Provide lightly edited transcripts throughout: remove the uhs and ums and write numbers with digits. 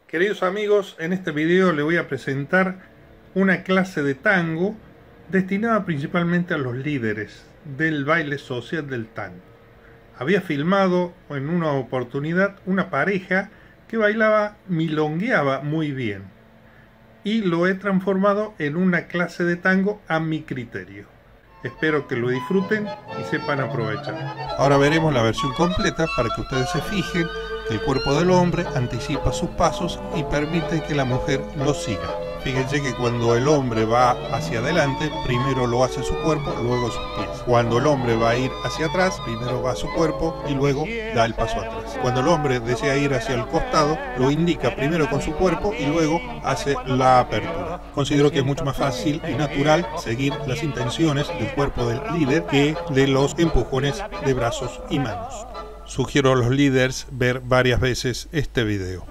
Queridos amigos, en este video les voy a presentar una clase de tango destinada principalmente a los líderes del baile social del tango. Había filmado en una oportunidad una pareja que bailaba, milongueaba muy bien, y lo he transformado en una clase de tango a mi criterio. Espero que lo disfruten y sepan aprovechar. Ahora veremos la versión completa para que ustedes se fijen que el cuerpo del hombre anticipa sus pasos y permite que la mujer lo siga. Fíjense que cuando el hombre va hacia adelante, primero lo hace su cuerpo, luego sus pies. Cuando el hombre va a ir hacia atrás, primero va su cuerpo y luego da el paso atrás. Cuando el hombre desea ir hacia el costado, lo indica primero con su cuerpo y luego hace la apertura. Considero que es mucho más fácil y natural seguir las intenciones del cuerpo del líder que de los empujones de brazos y manos. Sugiero a los líderes ver varias veces este video.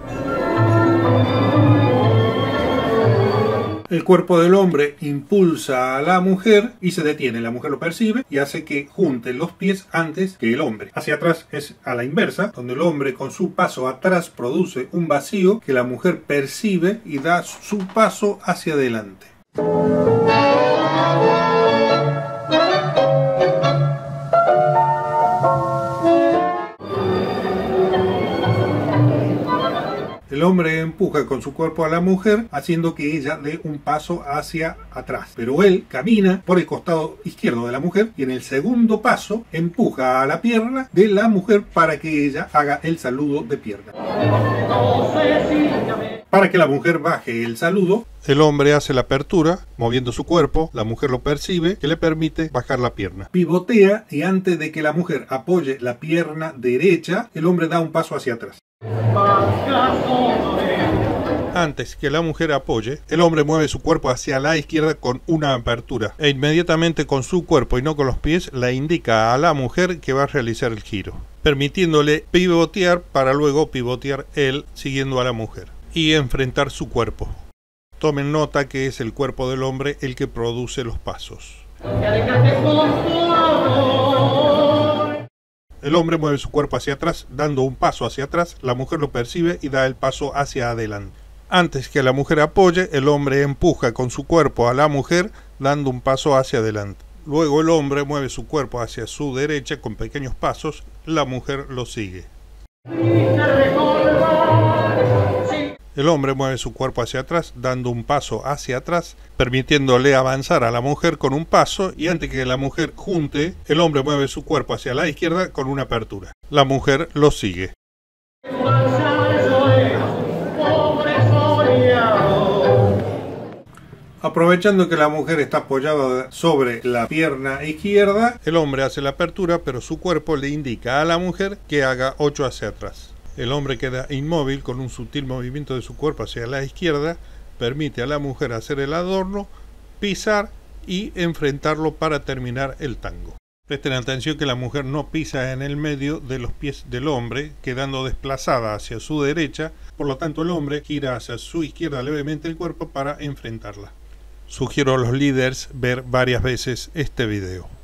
El cuerpo del hombre impulsa a la mujer y se detiene. La mujer lo percibe y hace que junte los pies antes que el hombre. Hacia atrás es a la inversa, donde el hombre con su paso atrás produce un vacío que la mujer percibe y da su paso hacia adelante. El hombre empuja con su cuerpo a la mujer, haciendo que ella dé un paso hacia atrás. Pero él camina por el costado izquierdo de la mujer y en el segundo paso empuja a la pierna de la mujer para que ella haga el saludo de pierna. Para que la mujer baje el saludo, el hombre hace la apertura, moviendo su cuerpo, la mujer lo percibe, que le permite bajar la pierna. Pivotea y antes de que la mujer apoye la pierna derecha, el hombre da un paso hacia atrás. Antes que la mujer apoye, el hombre mueve su cuerpo hacia la izquierda con una apertura e inmediatamente con su cuerpo y no con los pies le indica a la mujer que va a realizar el giro, permitiéndole pivotear para luego pivotear él siguiendo a la mujer y enfrentar su cuerpo. Tomen nota que es el cuerpo del hombre el que produce los pasos. El hombre mueve su cuerpo hacia atrás, dando un paso hacia atrás, la mujer lo percibe y da el paso hacia adelante. Antes que la mujer apoye, el hombre empuja con su cuerpo a la mujer, dando un paso hacia adelante. Luego el hombre mueve su cuerpo hacia su derecha con pequeños pasos, la mujer lo sigue. El hombre mueve su cuerpo hacia atrás, dando un paso hacia atrás, permitiéndole avanzar a la mujer con un paso, y antes que la mujer junte, el hombre mueve su cuerpo hacia la izquierda con una apertura. La mujer lo sigue. Aprovechando que la mujer está apoyada sobre la pierna izquierda, el hombre hace la apertura, pero su cuerpo le indica a la mujer que haga 8 hacia atrás. El hombre queda inmóvil con un sutil movimiento de su cuerpo hacia la izquierda, permite a la mujer hacer el adorno, pisar y enfrentarlo para terminar el tango. Presten atención que la mujer no pisa en el medio de los pies del hombre, quedando desplazada hacia su derecha, por lo tanto el hombre gira hacia su izquierda levemente el cuerpo para enfrentarla. Sugiero a los líderes ver varias veces este video.